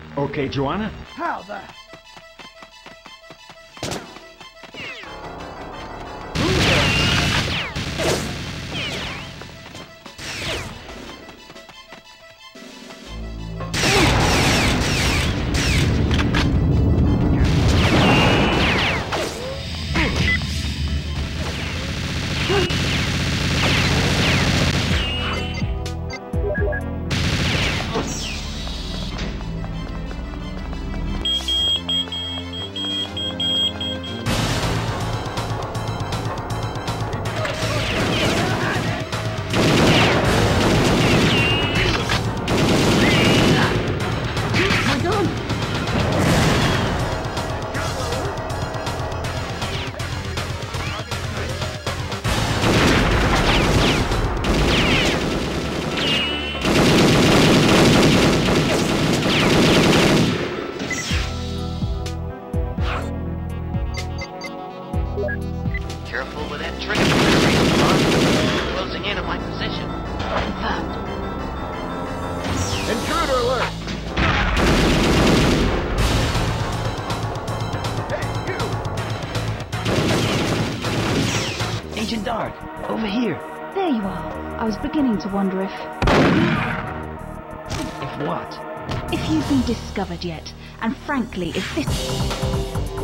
Okay, Joanna? How the... Careful with that trigger. Closing in on my position. Confirmed. Intruder alert! Hey, you! Agent Dark, over here. There you are. I was beginning to wonder if If what? you've been discovered yet. And frankly, if this...